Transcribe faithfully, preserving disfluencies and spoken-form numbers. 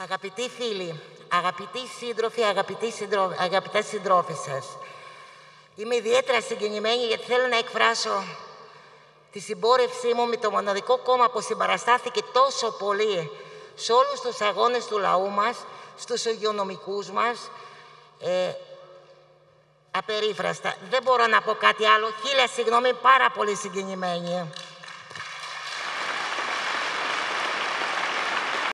Αγαπητοί φίλοι, αγαπητοί σύντροφοι, αγαπητοί συντρο... αγαπητές συντρόφισσες, είμαι ιδιαίτερα συγκινημένη γιατί θέλω να εκφράσω τη συμπόρευσή μου με το μοναδικό κόμμα που συμπαραστάθηκε τόσο πολύ σε όλους τους αγώνες του λαού μας, στους υγειονομικούς μας, ε, απερίφραστα. Δεν μπορώ να πω κάτι άλλο. Χίλια συγγνώμη, πάρα πολύ συγκινημένη.